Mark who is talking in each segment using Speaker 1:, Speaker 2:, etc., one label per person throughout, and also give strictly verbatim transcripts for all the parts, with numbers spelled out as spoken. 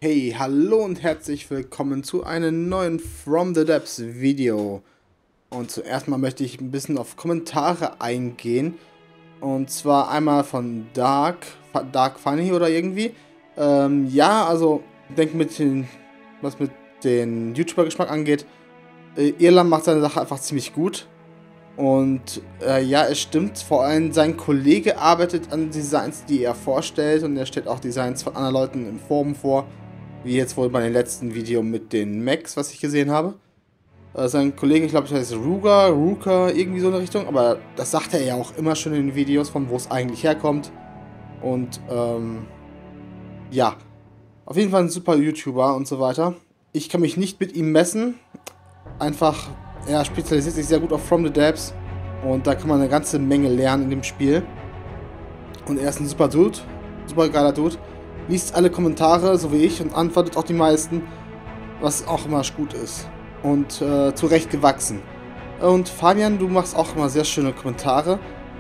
Speaker 1: Hey, hallo und herzlich willkommen zu einem neuen From the Depths Video. Und zuerst mal möchte ich ein bisschen auf Kommentare eingehen. Und zwar einmal von Dark, Dark Funny oder irgendwie. Ähm, ja, also, ich denke, mit den, was mit den YouTuber-Geschmack angeht, äh, Irland macht seine Sache einfach ziemlich gut. Und äh, ja, es stimmt, vor allem sein Kollege arbeitet an Designs, die er vorstellt. Und er stellt auch Designs von anderen Leuten in Foren vor. Wie jetzt wohl bei dem letzten Video mit den Macs, was ich gesehen habe. Äh, sein Kollege, ich glaube, das heißt Ruger, Ruka, irgendwie so in der Richtung. Aber das sagt er ja auch immer schon in den Videos, von wo es eigentlich herkommt. Und, ähm, ja. Auf jeden Fall ein super YouTuber und so weiter. Ich kann mich nicht mit ihm messen. Einfach, er spezialisiert sich sehr gut auf From the Depths. Und da kann man eine ganze Menge lernen in dem Spiel. Und er ist ein super Dude. Super geiler Dude. Liest alle Kommentare, so wie ich, und antwortet auch die meisten, was auch immer gut ist. Und äh, zu Recht gewachsen. Und Fabian, du machst auch immer sehr schöne Kommentare.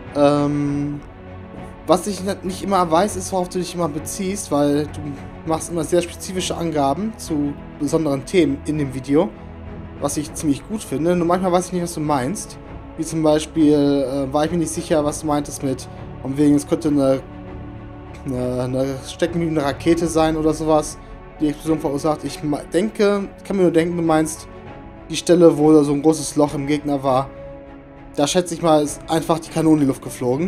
Speaker 1: Ähm, was ich nicht immer weiß, ist, worauf du dich immer beziehst, weil du machst immer sehr spezifische Angaben zu besonderen Themen in dem Video, was ich ziemlich gut finde. Nur manchmal weiß ich nicht, was du meinst. Wie zum Beispiel äh, war ich mir nicht sicher, was du meintest mit, von wegen, es könnte eine Eine, eine steckende Rakete sein oder sowas, die Explosion verursacht. Ich denke, kann mir nur denken, du meinst die Stelle, wo da so ein großes Loch im Gegner war. Da schätze ich mal, ist einfach die Kanone in die Luft geflogen.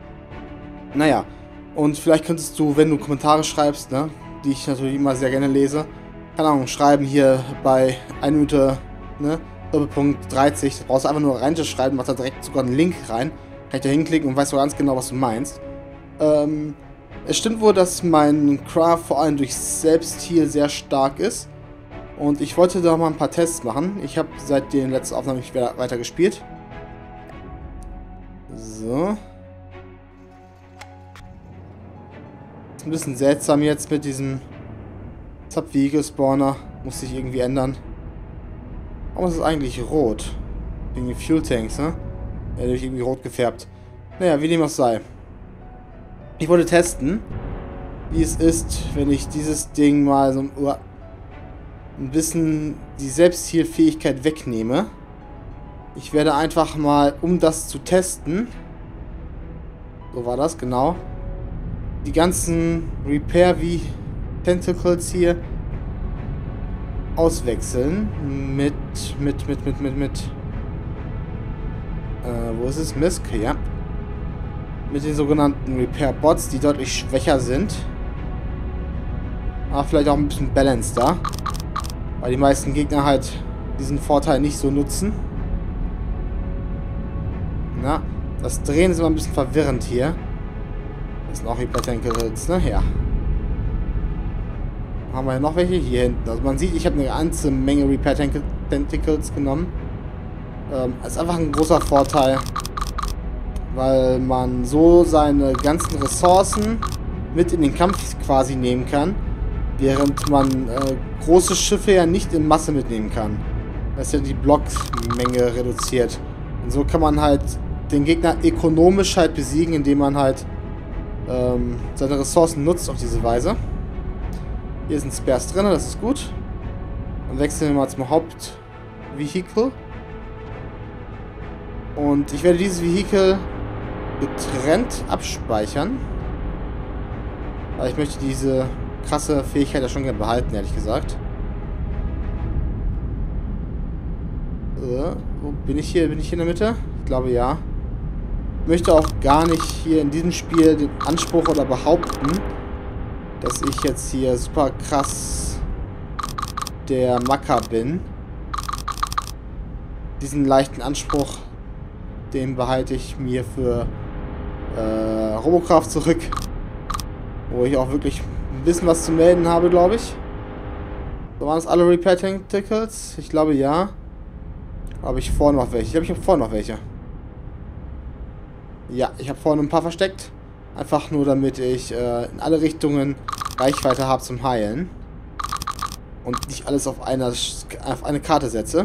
Speaker 1: Naja, und vielleicht könntest du, wenn du Kommentare schreibst, ne, die ich natürlich immer sehr gerne lese, keine Ahnung, schreiben hier bei eine Minute, ne, Doppelpunkt dreißig, da brauchst du einfach nur reinzuschreiben, machst da direkt sogar einen Link rein, kann ich da hinklicken und weißt du ganz genau, was du meinst. Ähm, Es stimmt wohl, dass mein Craft vor allem durch Selbstheal sehr stark ist. Und ich wollte da mal ein paar Tests machen. Ich habe seit den letzten Aufnahmen nicht weiter gespielt. So. Ist ein bisschen seltsam jetzt mit diesem Sub-Vehicle-Spawner. Muss sich irgendwie ändern. Warum ist es eigentlich rot? Wegen den Fuel Tanks, ne? Ja, der ist irgendwie rot gefärbt. Naja, wie dem auch sei. Ich wollte testen, wie es ist, wenn ich dieses Ding mal so ein bisschen die Selbstheal-Fähigkeit wegnehme. Ich werde einfach mal, um das zu testen, so war das, genau, die ganzen Repair-Tentacles hier auswechseln mit, mit, mit, mit, mit, mit, äh, wo ist es? Misk, ja. Mit den sogenannten Repair-Bots, die deutlich schwächer sind. Aber vielleicht auch ein bisschen Balance da. Weil die meisten Gegner halt diesen Vorteil nicht so nutzen. Na, das Drehen ist immer ein bisschen verwirrend hier. Das sind auch Repair-Tentacles, ne? Ja. Haben wir ja noch welche? Hier hinten. Also man sieht, ich habe eine ganze Menge Repair-Tentacles genommen. Ähm, ist einfach ein großer Vorteil. Weil man so seine ganzen Ressourcen mit in den Kampf quasi nehmen kann, während man äh, große Schiffe ja nicht in Masse mitnehmen kann. Das ist ja die Blockmenge reduziert. Und so kann man halt den Gegner ökonomisch halt besiegen, indem man halt ähm, seine Ressourcen nutzt auf diese Weise. Hier sind Spares drin, das ist gut. Dann wechseln wir mal zum Hauptvehikel. Und ich werde dieses Vehikel getrennt abspeichern. Weil ich möchte diese krasse Fähigkeit ja schon gerne behalten, ehrlich gesagt. Äh, wo bin ich hier? Bin ich hier in der Mitte? Ich glaube ja. Ich möchte auch gar nicht hier in diesem Spiel den Anspruch oder behaupten, dass ich jetzt hier super krass der Macker bin. Diesen leichten Anspruch, den behalte ich mir für äh, Robocraft zurück, wo ich auch wirklich ein bisschen was zu melden habe, glaube ich. So, waren das alle Repair Tentacles? Ich glaube ja. Habe ich vorne noch welche? Ich glaube, ich habe vorne noch welche. Ja, ich habe vorne ein paar versteckt. Einfach nur, damit ich äh, in alle Richtungen Reichweite habe zum Heilen. Und nicht alles auf, einer, auf eine Karte setze.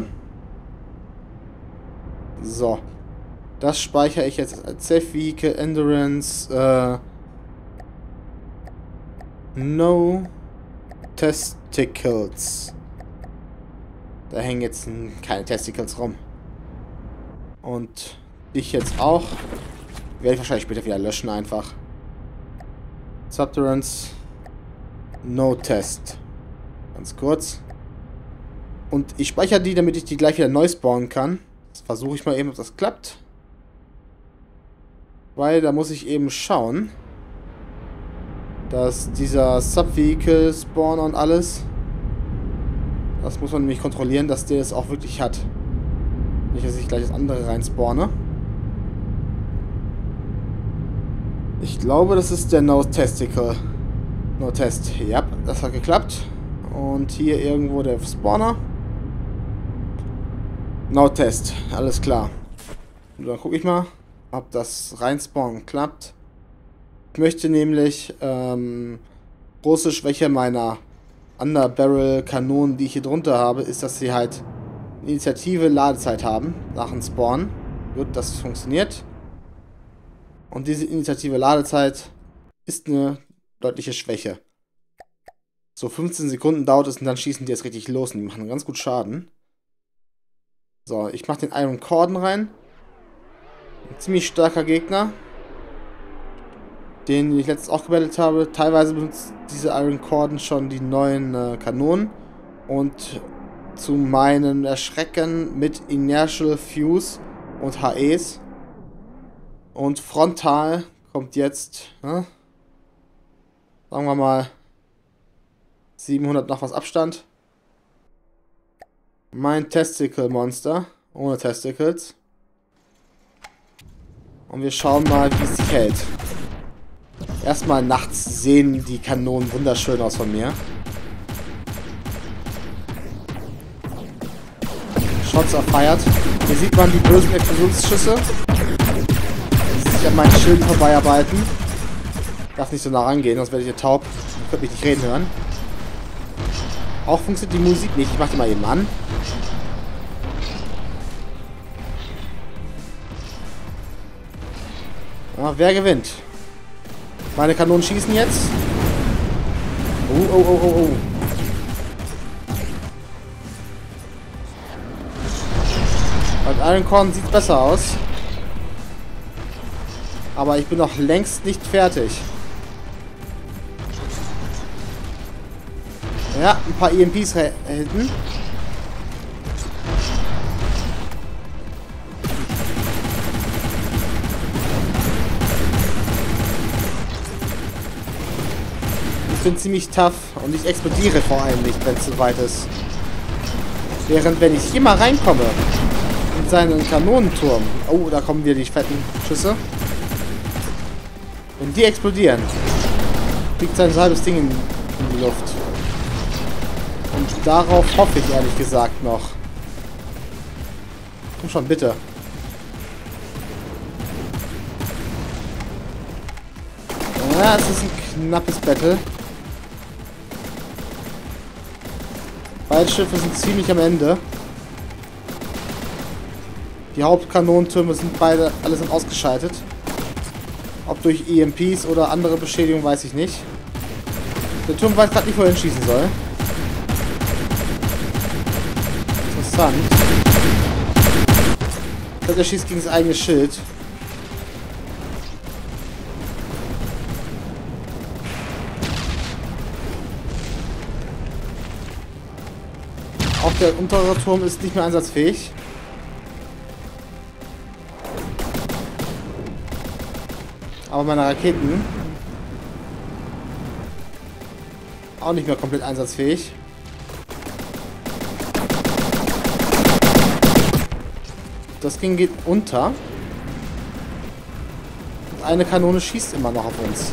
Speaker 1: So. Das speichere ich jetzt als Safe Vehicle, Endurance, äh, No, Testicles. Da hängen jetzt keine Testicles rum. Und dich jetzt auch. Werde ich wahrscheinlich später wieder löschen einfach. Subterrans. No Test. Ganz kurz. Und ich speichere die, damit ich die gleich wieder neu spawnen kann. Das versuche ich mal eben, ob das klappt. Weil da muss ich eben schauen, dass dieser Sub-Vehicle Spawner und alles, das muss man nämlich kontrollieren, dass der das auch wirklich hat. Nicht, dass ich gleich das andere rein spawne. Ich glaube, das ist der No Testicle. No Test. Ja, das hat geklappt. Und hier irgendwo der Spawner. No Test. Alles klar. Und dann gucke ich mal, ob das Reinspawnen klappt. Ich möchte nämlich ähm, große Schwäche meiner Underbarrel-Kanonen, die ich hier drunter habe, ist, dass sie halt Initiative Ladezeit haben nach dem Spawn. Gut, das funktioniert. Und diese Initiative Ladezeit ist eine deutliche Schwäche. So fünfzehn Sekunden dauert es und dann schießen die jetzt richtig los und die machen ganz gut Schaden. So, ich mache den Iron Cordon rein. Ein ziemlich starker Gegner, den ich letztens auch gebettelt habe. Teilweise benutzt diese Iron Cordon schon die neuen äh, Kanonen. Und zu meinem Erschrecken mit Inertial Fuse und H Es. Und frontal kommt jetzt, ne, sagen wir mal, siebenhundert noch was Abstand. Mein Testicle Monster, ohne Testicles. Und wir schauen mal, wie es sich hält. Erstmal nachts sehen die Kanonen wunderschön aus von mir. Shots are fired. Hier sieht man die bösen Explosionsschüsse, die sich an meinen Schilden vorbeiarbeiten. Darf nicht so nah rangehen, sonst werde ich hier taub. Ich könnte mich nicht reden hören. Auch funktioniert die Musik nicht. Ich mache die mal eben an. Ja, wer gewinnt? Meine Kanonen schießen jetzt. Oh, oh, oh, oh, oh. Bei Iron Corn sieht es besser aus. Aber ich bin noch längst nicht fertig. Ja, ein paar E M Ps hinten. Ich bin ziemlich tough und ich explodiere vor allem nicht, wenn es so weit ist. Während wenn ich hier mal reinkomme in seinen Kanonenturm. Oh, da kommen wieder die fetten Schüsse. Wenn die explodieren, fliegt sein halbes Ding in, in die Luft. Und darauf hoffe ich ehrlich gesagt noch. Komm schon, bitte. Ja, es ist ein knappes Battle. Beide Schiffe sind ziemlich am Ende. Die Hauptkanonentürme sind beide allesamt ausgeschaltet. Ob durch E M Ps oder andere Beschädigung, weiß ich nicht. Der Turm weiß gerade nicht, wo er hinschießen soll. Interessant. Ich glaube, er schießt gegen das eigene Schild. Auch der untere Turm ist nicht mehr einsatzfähig. Aber meine Raketen auch nicht mehr komplett einsatzfähig. Das Ding geht unter. Und eine Kanone schießt immer noch auf uns.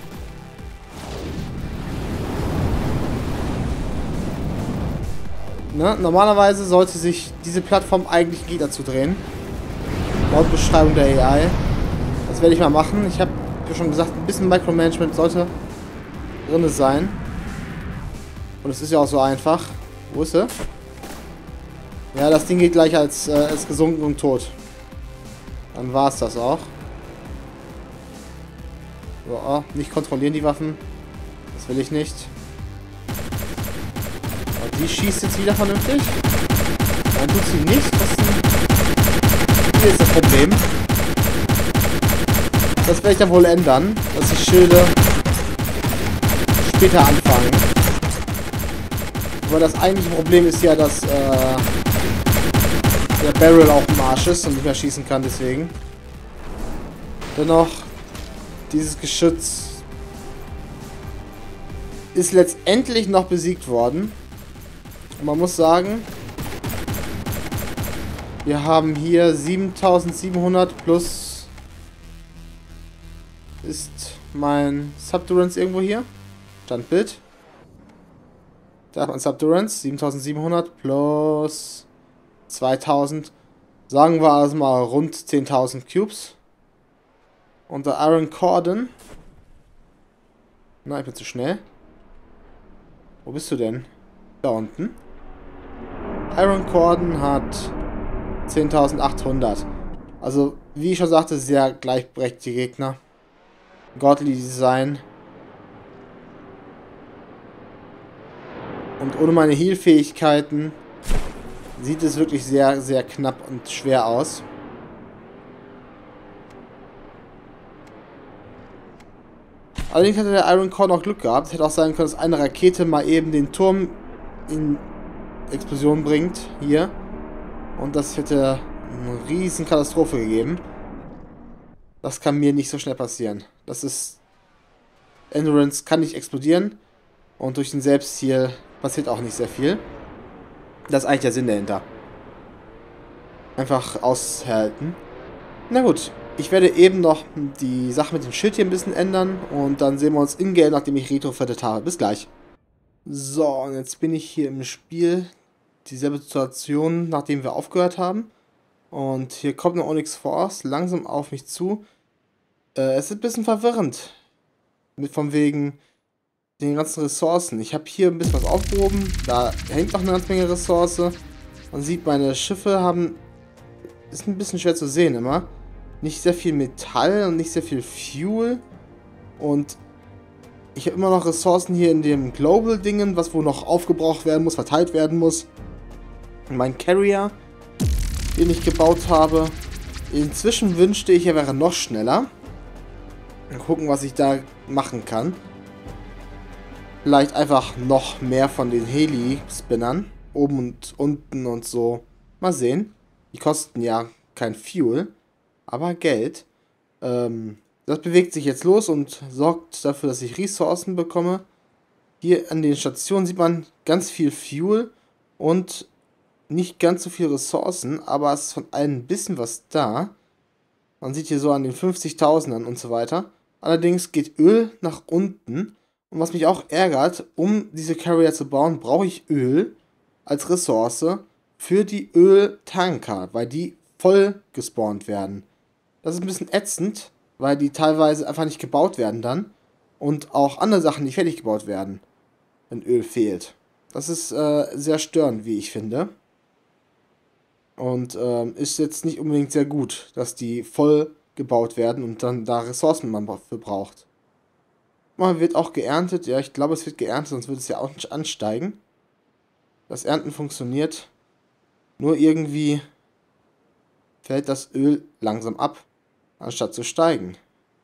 Speaker 1: Ne? Normalerweise sollte sich diese Plattform eigentlich Gegner zudrehen. Laut Beschreibung der A I. Das werde ich mal machen. Ich habe ja schon gesagt, ein bisschen Micromanagement sollte drin sein. Und es ist ja auch so einfach. Wo ist sie? Ja, das Ding geht gleich als, äh, als gesunken und tot. Dann war es das auch. So, oh, nicht kontrollieren die Waffen. Das will ich nicht. die schießt jetzt wieder vernünftig. Dann tut sie nicht. Was hier ist das Problem. Das werde ich dann wohl ändern, dass die Schilde später anfangen. Aber das eigentliche Problem ist ja, dass äh, der Barrel auch im Arsch ist und nicht mehr schießen kann, deswegen. Dennoch, dieses Geschütz ist letztendlich noch besiegt worden. Und man muss sagen, wir haben hier siebentausendsiebenhundert plus. Ist mein Subdurance irgendwo hier? Standbild. Da hat man Subdurance. siebentausendsiebenhundert plus zweitausend. Sagen wir also mal rund zehntausend Cubes. Und der Iron Cordon. Na, ich bin zu schnell. Wo bist du denn? Da unten. Iron Cordon hat zehntausendachthundert. Also, wie ich schon sagte, sehr gleichberechtigte Gegner. Godly Design. Und ohne meine Heal-Fähigkeiten sieht es wirklich sehr, sehr knapp und schwer aus. Allerdings hatte der Iron Core noch Glück gehabt. Es hätte auch sein können, dass eine Rakete mal eben den Turm in Explosion bringt. Hier. Und das hätte eine riesen Katastrophe gegeben. Das kann mir nicht so schnell passieren. Das ist... Endurance kann nicht explodieren. Und durch den Selbstheal passiert auch nicht sehr viel. Das ist eigentlich der Sinn dahinter. Einfach aushalten. Na gut. Ich werde eben noch die Sache mit dem Schild hier ein bisschen ändern. Und dann sehen wir uns in-game, nachdem ich retrofitted habe. Bis gleich. So, und jetzt bin ich hier im Spiel. Dieselbe Situation, nachdem wir aufgehört haben. Und hier kommt eine Onyx Force langsam auf mich zu. Äh, es ist ein bisschen verwirrend. Mit von wegen den ganzen Ressourcen. Ich habe hier ein bisschen was aufgehoben. Da hängt noch eine ganze Menge Ressource. Man sieht, meine Schiffe haben... Ist ein bisschen schwer zu sehen immer. Nicht sehr viel Metall und nicht sehr viel Fuel. Und ich habe immer noch Ressourcen hier in dem Global-Dingen, was wo noch aufgebraucht werden muss, verteilt werden muss. Mein Carrier, den ich gebaut habe. Inzwischen wünschte ich, er wäre noch schneller. Mal gucken, was ich da machen kann. Vielleicht einfach noch mehr von den Heli-Spinnern. Oben und unten und so. Mal sehen. Die kosten ja kein Fuel, aber Geld. Ähm, das bewegt sich jetzt los und sorgt dafür, dass ich Ressourcen bekomme. Hier an den Stationen sieht man ganz viel Fuel und nicht ganz so viele Ressourcen, aber es ist von allen ein bisschen was da. Man sieht hier so an den fünfzigtausendern und so weiter. Allerdings geht Öl nach unten. Und was mich auch ärgert, um diese Carrier zu bauen, brauche ich Öl als Ressource für die Öltanker, weil die voll gespawnt werden. Das ist ein bisschen ätzend, weil die teilweise einfach nicht gebaut werden dann. Und auch andere Sachen nicht fertig gebaut werden, wenn Öl fehlt. Das ist äh, sehr störend, wie ich finde. Und ähm, ist jetzt nicht unbedingt sehr gut, dass die voll gebaut werden und dann da Ressourcen man dafür braucht. Man wird auch geerntet. Ja, ich glaube, es wird geerntet, sonst würde es ja auch nicht ansteigen. Das Ernten funktioniert. Nur irgendwie fällt das Öl langsam ab, anstatt zu steigen.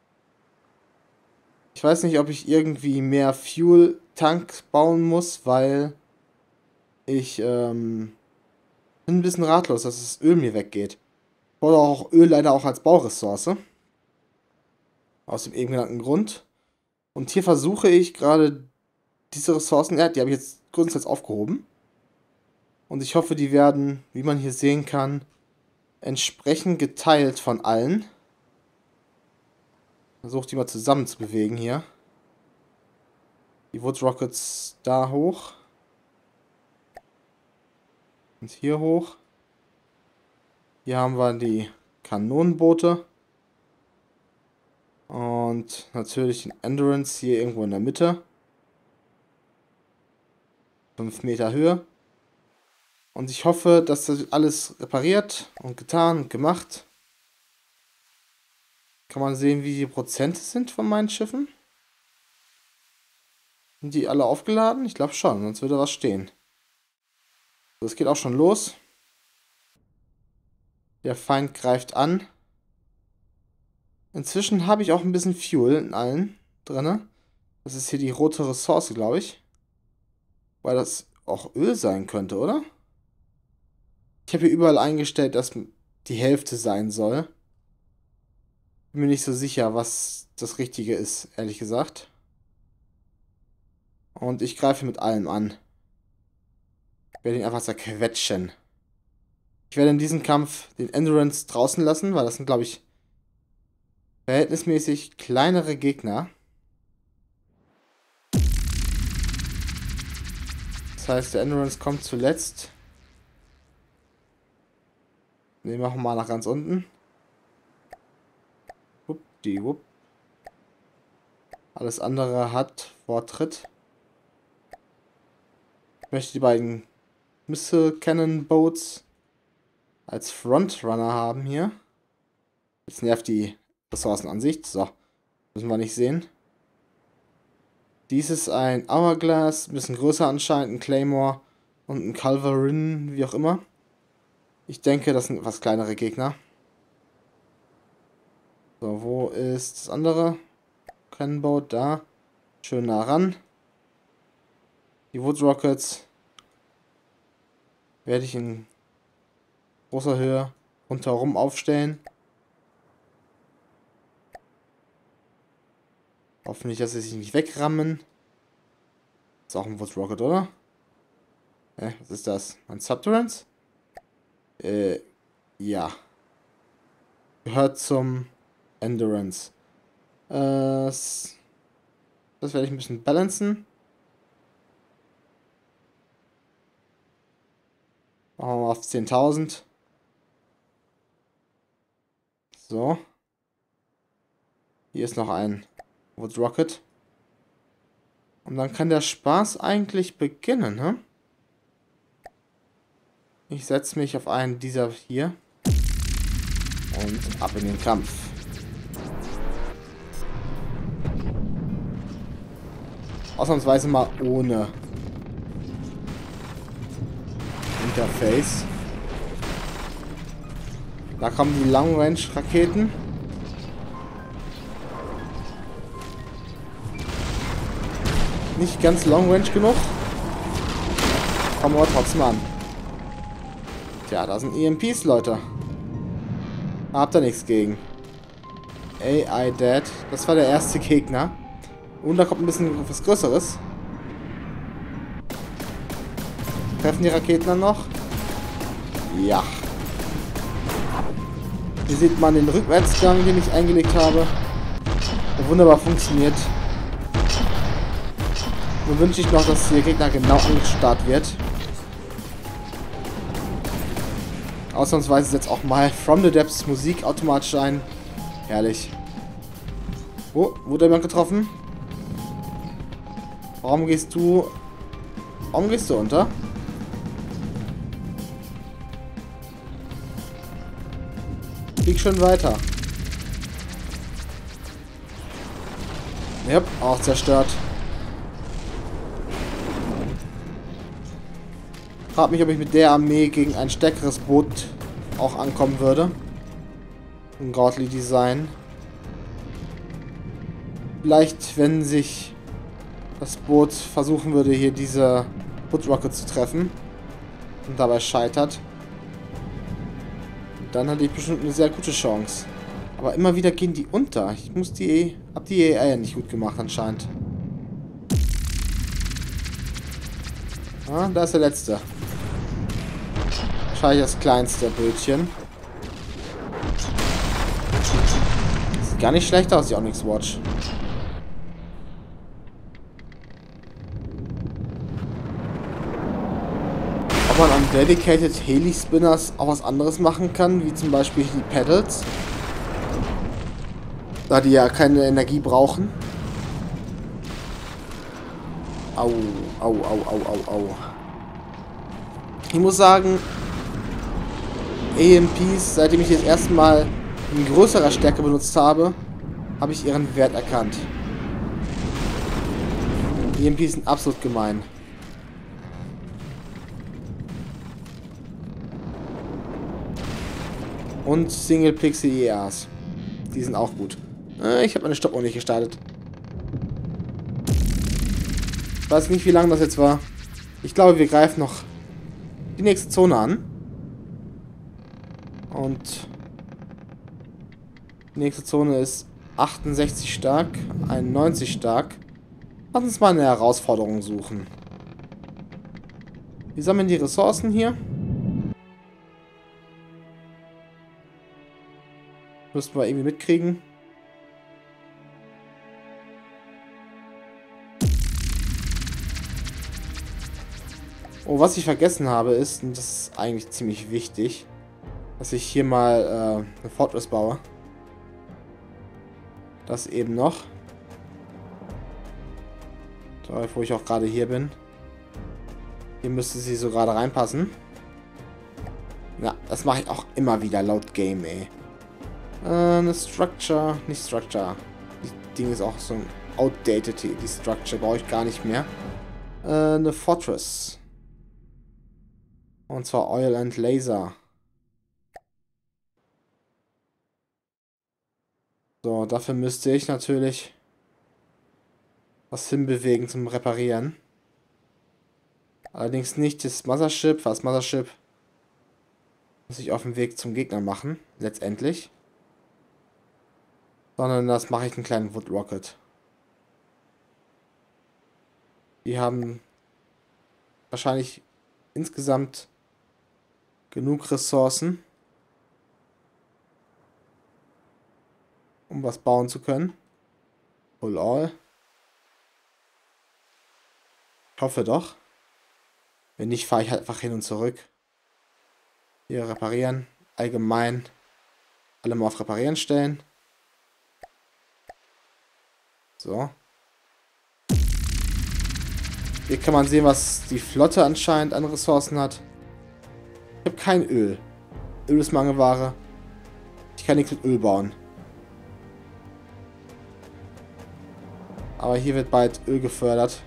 Speaker 1: Ich weiß nicht, ob ich irgendwie mehr Fuel-Tank bauen muss, weil ich ähm, bin ein bisschen ratlos, dass das Öl mir weggeht. Ich brauche auch Öl leider auch als Bauressource. Aus dem eben genannten Grund. Und hier versuche ich gerade diese Ressourcen, ja, die habe ich jetzt größtenteils aufgehoben. Und ich hoffe, die werden, wie man hier sehen kann, entsprechend geteilt von allen. Versuche die mal zusammen zu bewegen hier. Die Wood Rockets da hoch. Und hier hoch. Hier haben wir die Kanonenboote. Und natürlich den Endurance hier irgendwo in der Mitte. fünf Meter Höhe. Und ich hoffe, dass das alles repariert und getan und gemacht. Kann man sehen, wie die Prozente sind von meinen Schiffen? Sind die alle aufgeladen? Ich glaube schon, sonst würde was stehen. Das geht auch schon los. Der Feind greift an. Inzwischen habe ich auch ein bisschen Fuel in allen drin. Das ist hier die rote Ressource, glaube ich. Weil das auch Öl sein könnte, oder? Ich habe hier überall eingestellt, dass die Hälfte sein soll. Bin mir nicht so sicher, was das Richtige ist, ehrlich gesagt. Und ich greife mit allem an. Ich werde ihn einfach zerquetschen. Ich werde in diesem Kampf den Endurance draußen lassen, weil das sind, glaube ich, verhältnismäßig kleinere Gegner. Das heißt, der Endurance kommt zuletzt. Ne, machen wir mal nach ganz unten. Wuppdiwupp. Alles andere hat Vortritt. Ich möchte die beiden Missile Cannon Boats als Frontrunner haben hier. Jetzt nervt die Ressourcenansicht. So, müssen wir nicht sehen. Dies ist ein Hourglass, ein bisschen größer anscheinend, ein Claymore und ein Culverin, wie auch immer. Ich denke, das sind etwas kleinere Gegner. So, wo ist das andere? Cannonboat, da. Schön nah ran. Die Wood Rockets werde ich in großer Höhe rundherum aufstellen. Hoffentlich, dass sie sich nicht wegrammen. Ist auch ein Wood Rocket, oder? Hä, was ist das? Ein Subterrance? Äh, ja. Gehört zum Endurance. Äh, das werde ich ein bisschen balancen. Machen wir mal auf zehntausend. So. Hier ist noch ein Wood Rocket. Und dann kann der Spaß eigentlich beginnen, ne? Ich setze mich auf einen dieser hier. Und ab in den Kampf. Ausnahmsweise mal ohne Interface. Da kommen die Long Range Raketen. Nicht ganz Long Range genug. Kommen wir trotzdem an. Tja, da sind E M Ps, Leute. Habt ihr nichts gegen. A I Dead. Das war der erste Gegner. Und da kommt ein bisschen was Größeres. Treffen die Raketen dann noch? Ja. Hier sieht man den Rückwärtsgang, den ich eingelegt habe. Der wunderbar funktioniert. Nun wünsche ich noch, dass der Gegner genau angestarrt wird. Ausnahmsweise setzt auch mal From the Depths Musik automatisch ein. Herrlich. Oh, wurde jemand getroffen? Warum gehst du... Warum gehst du unter? Flieg schon weiter. Yep, auch zerstört. Frag mich, ob ich mit der Armee gegen ein stärkeres Boot auch ankommen würde. Ein Godly Design. Vielleicht, wenn sich das Boot versuchen würde, hier diese Wood Rocket zu treffen und dabei scheitert, dann hatte ich bestimmt eine sehr gute Chance. Aber immer wieder gehen die unter. Ich muss die... Hab die A I ja nicht gut gemacht anscheinend. Ah, da ist der letzte. Wahrscheinlich das kleinste Bötchen. Sieht gar nicht schlecht aus, die Onyx Watch. Ob man an Dedicated Heli Spinners auch was anderes machen kann, wie zum Beispiel die Pedals. Da die ja keine Energie brauchen. Au, au, au, au, au, au. Ich muss sagen, A M Ps, seitdem ich das erste Mal in größerer Stärke benutzt habe, habe ich ihren Wert erkannt. E M Ps sind absolut gemein. Und Single Pixie E Rs. Die sind auch gut. Äh, ich habe meine Stoppuhr nicht gestartet. Ich weiß nicht, wie lange das jetzt war. Ich glaube, wir greifen noch die nächste Zone an. Und die nächste Zone ist achtundsechzig stark, einundneunzig stark. Lass uns mal eine Herausforderung suchen. Wir sammeln die Ressourcen hier. Müssen wir irgendwie mitkriegen. Oh, was ich vergessen habe ist, und das ist eigentlich ziemlich wichtig, dass ich hier mal äh, eine Fortress baue. Das eben noch. So, wo ich auch gerade hier bin. Hier müsste sie so gerade reinpassen. Ja, das mache ich auch immer wieder laut Game, ey. Äh, eine Structure, nicht Structure. Das Ding ist auch so ein outdated, die Structure brauche ich gar nicht mehr. Äh, eine Fortress. Und zwar Oil and Laser. So, dafür müsste ich natürlich was hinbewegen zum Reparieren. Allerdings nicht das Mothership. Das Mothership muss ich auf dem Weg zum Gegner machen, letztendlich. Sondern das mache ich einen kleinen Wood Rocket. Die haben wahrscheinlich insgesamt genug Ressourcen, um was bauen zu können. Pull all. Ich hoffe doch. Wenn nicht, fahre ich halt einfach hin und zurück. Hier reparieren. Allgemein alle mal auf Reparieren stellen. So. Hier kann man sehen, was die Flotte anscheinend an Ressourcen hat. Ich habe kein Öl. Öl ist Mangelware. Ich kann nichts mit Öl bauen. Aber hier wird bald Öl gefördert.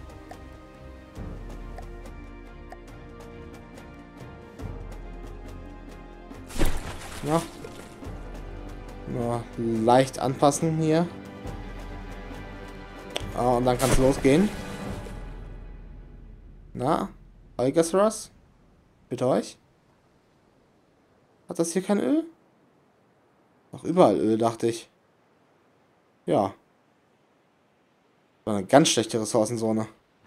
Speaker 1: Ja. Nur leicht anpassen hier. Ah, und dann kann es losgehen. Na, Algasras? Bitte euch? Hat das hier kein Öl? Noch überall Öl, dachte ich. Ja. War eine ganz schlechte Ressourcenzone.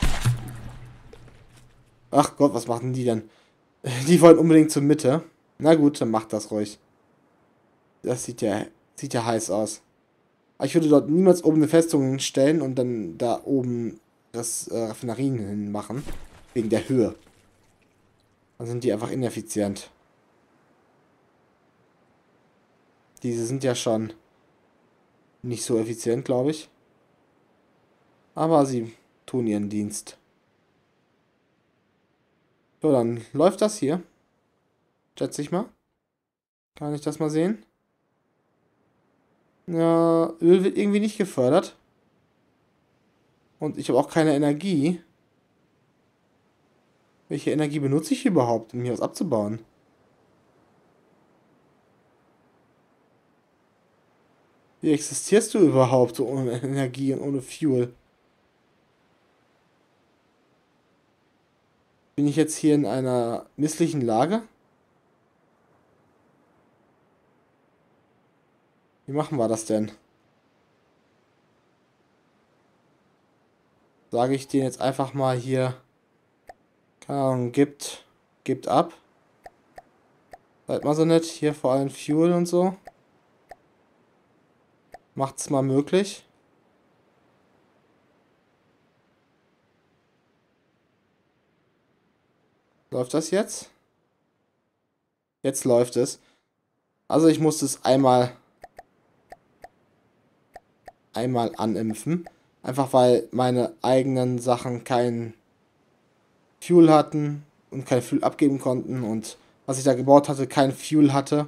Speaker 1: Ach Gott, was machen die denn? Die wollen unbedingt zur Mitte. Na gut, dann macht das ruhig. Das sieht ja, sieht ja heiß aus. Aber ich würde dort niemals oben eine Festung stellen und dann da oben das äh, Raffinerien hinmachen. Wegen der Höhe. Dann sind die einfach ineffizient. Diese sind ja schon nicht so effizient, glaube ich. Aber sie tun ihren Dienst. So, dann läuft das hier. Schätze ich mal. Kann ich das mal sehen? Ja, Öl wird irgendwie nicht gefördert. Und ich habe auch keine Energie. Welche Energie benutze ich überhaupt, um hier was abzubauen? Wie existierst du überhaupt ohne Energie und ohne Fuel? Bin ich jetzt hier in einer misslichen Lage? Wie machen wir das denn? Sage ich den jetzt einfach mal hier, keine Ahnung, gibt, gibt ab. Seid mal so nett, hier vor allem Fuel und so. Macht's mal möglich. Läuft das jetzt? Jetzt läuft es. Also ich musste es einmal einmal animpfen. Einfach weil meine eigenen Sachen kein Fuel hatten und kein Fuel abgeben konnten und was ich da gebaut hatte, kein Fuel hatte.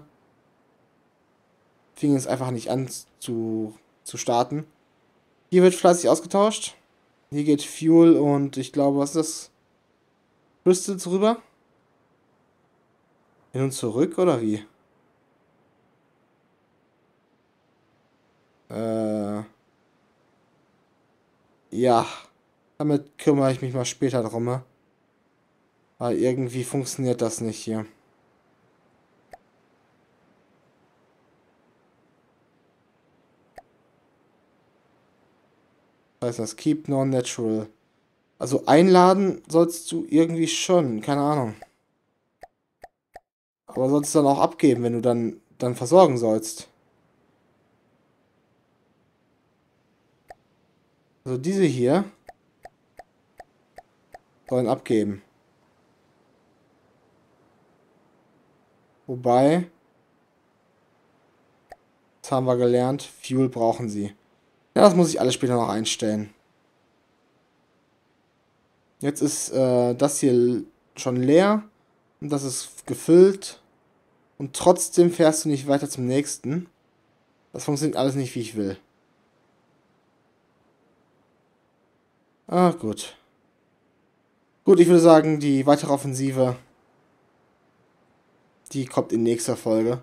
Speaker 1: Fing es einfach nicht an zu, zu starten. Hier wird fleißig ausgetauscht. Hier geht Fuel und ich glaube, was ist das? Crystals rüber? Hin und zurück oder wie? Äh, ja, damit kümmere ich mich mal später drum. Weil irgendwie funktioniert das nicht hier. Was heißt das? Keep non-natural. Also einladen sollst du irgendwie schon, keine Ahnung. Aber sollst du dann auch abgeben, wenn du dann, dann versorgen sollst. Also diese hier sollen abgeben. Wobei, das haben wir gelernt, Fuel brauchen sie. Ja, das muss ich alles später noch einstellen. Jetzt ist äh, das hier schon leer und das ist gefüllt. Und trotzdem fährst du nicht weiter zum nächsten. Das funktioniert alles nicht, wie ich will. Ah, gut. Gut, ich würde sagen, die weitere Offensive, die kommt in nächster Folge.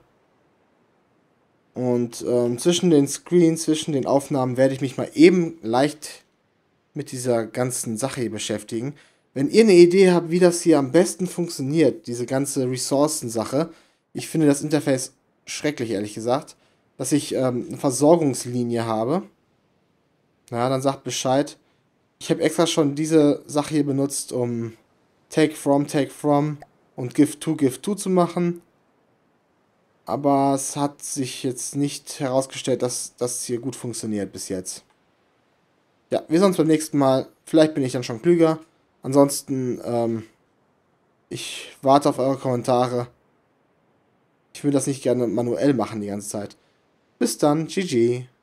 Speaker 1: Und ähm, zwischen den Screens, zwischen den Aufnahmen werde ich mich mal eben leicht mit dieser ganzen Sache hier beschäftigen. Wenn ihr eine Idee habt, wie das hier am besten funktioniert, diese ganze Ressourcen-Sache, ich finde das Interface schrecklich, ehrlich gesagt, dass ich ähm, eine Versorgungslinie habe. Na, dann sagt Bescheid. Ich habe extra schon diese Sache hier benutzt, um Take from, Take from und Give to, Give to zu machen. Aber es hat sich jetzt nicht herausgestellt, dass das hier gut funktioniert bis jetzt. Ja, wir sehen uns beim nächsten Mal. Vielleicht bin ich dann schon klüger. Ansonsten, ähm, ich warte auf eure Kommentare. Ich will das nicht gerne manuell machen die ganze Zeit. Bis dann, G G.